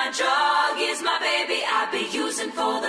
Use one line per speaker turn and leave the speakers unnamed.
my drug, is my baby, I be using for the